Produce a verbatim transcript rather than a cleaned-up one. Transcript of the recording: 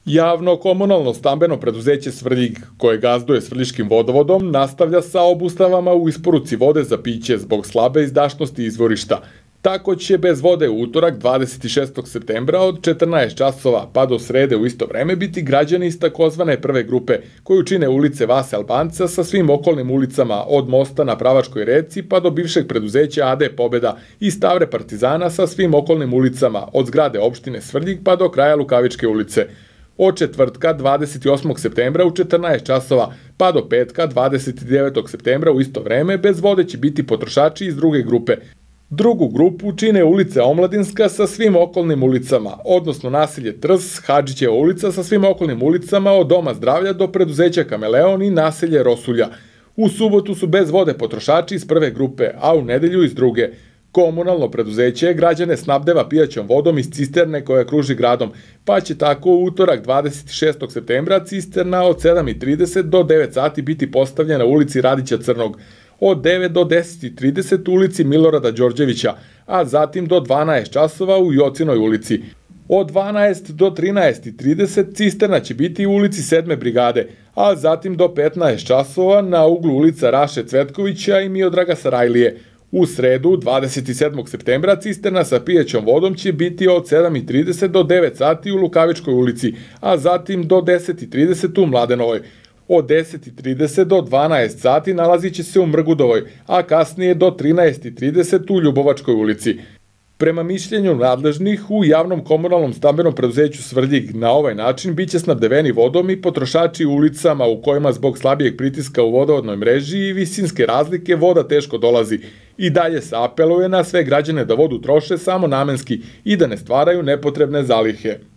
Javno komunalno stambeno preduzeće Svrljig, koje gazduje Svrljiškim vodovodom, nastavlja sa obustavama u isporuci vode za piće zbog slabe izdašnosti izvorišta. Tako će bez vode u utorak dvadeset šestog septembra od četrnaest časova pa do srede u isto vreme biti građani iz takozvane prve grupe, koju čine ulice Vase Albanca sa svim okolnim ulicama od mosta na Pravačkoj reci pa do bivšeg preduzeća A D Pobeda i Stavre Partizana sa svim okolnim ulicama od zgrade opštine Svrljig pa do kraja Lukavičke ulice. Od četvrtka dvadeset osmog septembra u četrnaest časova pa do petka dvadeset devetog septembra u isto vreme bez vode će biti potrošači iz druge grupe. Drugu grupu čine ulice Omladinska sa svim okolnim ulicama, odnosno naselje Trs, Hadžićeva ulica sa svim okolnim ulicama od Doma zdravlja do preduzeća Kameleon i naselje Rosulja. U subotu su bez vode potrošači iz prve grupe, a u nedelju iz druge. Komunalno preduzeće građane snabdeva pijaćom vodom iz cisterne koja kruži gradom, pa će tako u utorak dvadeset šestog septembra cisterna od sedam i trideset do devet sati biti postavljena u ulici Radića Crnog, od devet do deset i trideset u ulici Milorada Đorđevića, a zatim do dvanaest časova u Jocinoj ulici. Od dvanaest do trinaest i trideset cisterna će biti u ulici sedme brigade, a zatim do petnaest časova na uglu ulica Raše Cvetkovića i Miodraga Sarajlije. U sredu, dvadeset sedmog septembra, cisterna sa pijaćom vodom će biti od sedam i trideset do devet sati u Lukavičkoj ulici, a zatim do deset i trideset u Mladenovoj. Od deset i trideset do dvanaest sati nalazit će se u Mrgudovoj, a kasnije do trinaest i trideset u Ljubovačkoj ulici. Prema mišljenju nadležnih, u javnom komunalnom stambenom preduzeću Svrljig na ovaj način biće snabdeveni vodom i potrošači u ulicama u kojima zbog slabijeg pritiska u vodovodnoj mreži i visinske razlike voda teško dolazi. I dalje se apeluje na sve građane da vodu troše samo namenski i da ne stvaraju nepotrebne zalihe.